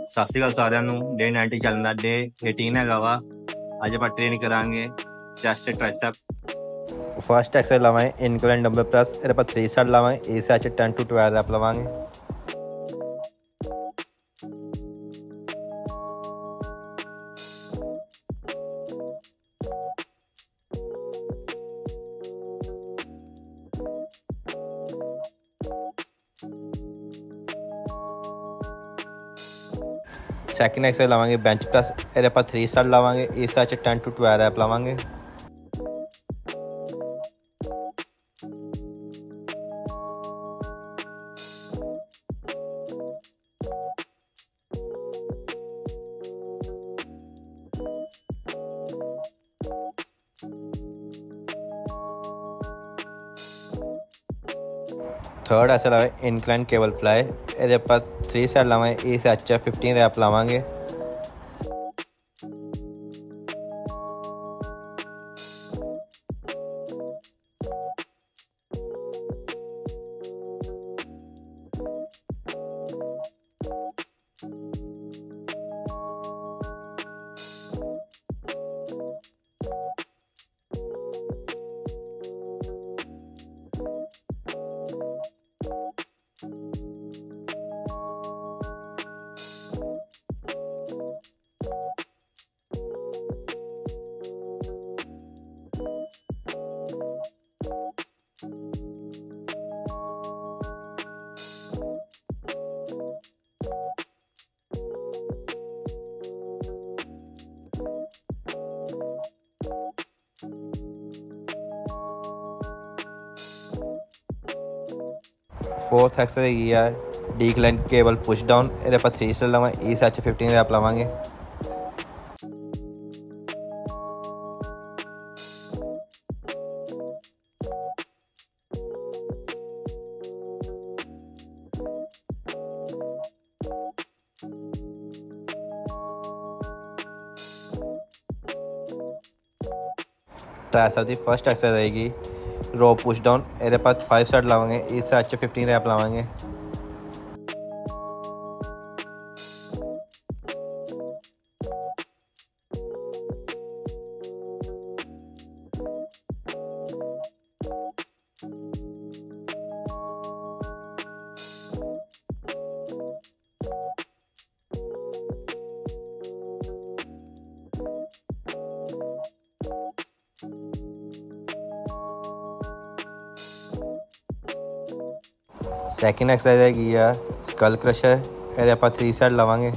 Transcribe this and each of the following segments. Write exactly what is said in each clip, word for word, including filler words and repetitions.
ਸਤਿ ਸ਼੍ਰੀ ਅਕਾਲ ਸਾਰਿਆਂ ਨੂੰ। ਡੇ ਨਾਈਨਟੀ ਚੱਲਦਾ, ਡੇ ਅਠਾਰਾਂ ਹੈਗਾ ਵਾ। ਅੱਜ ਆਪਾਂ ਟ੍ਰੇਨ ਕਰਾਂਗੇ ਚੈਸਟ ਟ੍ਰਾਈਸੈਪ। फर्स्ट एक्सरसाइज लगाएं इनक्लाइन डंबल प्रेस। ਇਹਦੇ ਆਪਾਂ थ्री सेट लगाएं। इस set ten to twelve rep लगाएंगे। सेकंड एक्सरसाइज लावांगे बेंच प्रेस। ਇਹਦੇ ਆਪਾਂ थ्री सेट लावांगे। इस set ten to twelve rep लावांगे। थर्ड ऐसा लावे इनक्लाइन केबल फ्लाई। ਇਹਦੇ ਆਪਾਂ थ्री सेट लावांगे। इस सेट फिफ्टीन रैप लावांगे। फोर्थ एक्सरसाइज ये है डिक्लाइन केबल पुश डाउन। ਇਹਦੇ ਆਪਾਂ थ्री सेट लावांगे। इस सेट फिफ्टीन रैप लावांगे। ट्राइसेप दी फर्स्ट एक्सरसाइज रहेगी रो पुश डाउन। ਇਹਦੇ ਆਪਾਂ फाइव सेट लावांगे। इस सेट फिफ्टीन रैप लावांगे। सेकंड एक्सरसाइज हैगी आ स्कल क्रशर। ਇਹਦੇ ਆਪਾਂ थ्री सेट लावांगे।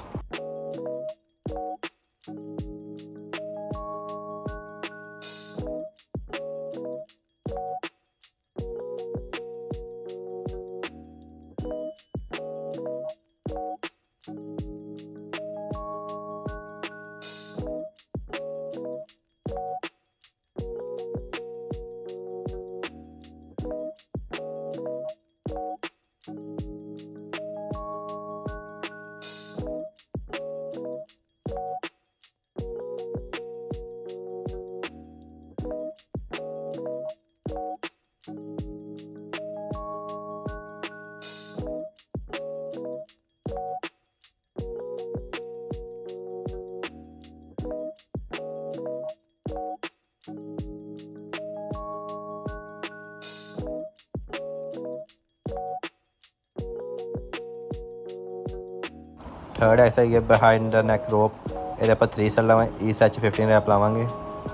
थर्ड ऐसा ही है बिहाइंड द नेक रोप। ਇਹਦੇ ਆਪਾਂ थ्री सेट लावांगे। इस सेट फिफ्टीन रैप लावांगे।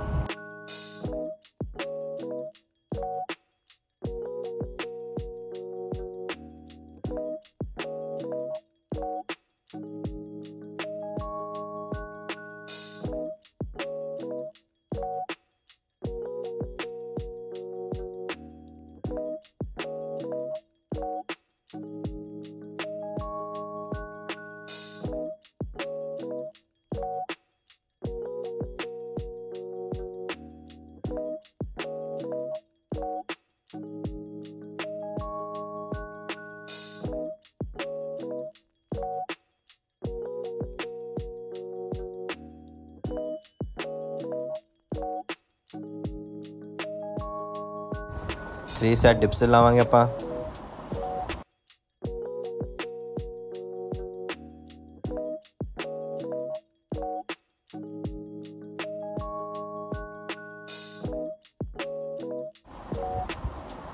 थ्री सेट डिप्स लावांगे ਆਪਾਂ।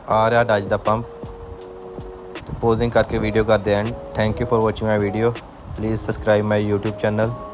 आ रहा डज द पंप। तो पोजिंग करके वीडियो कर दे end. Thank you for watching my video. Please subscribe my YouTube channel.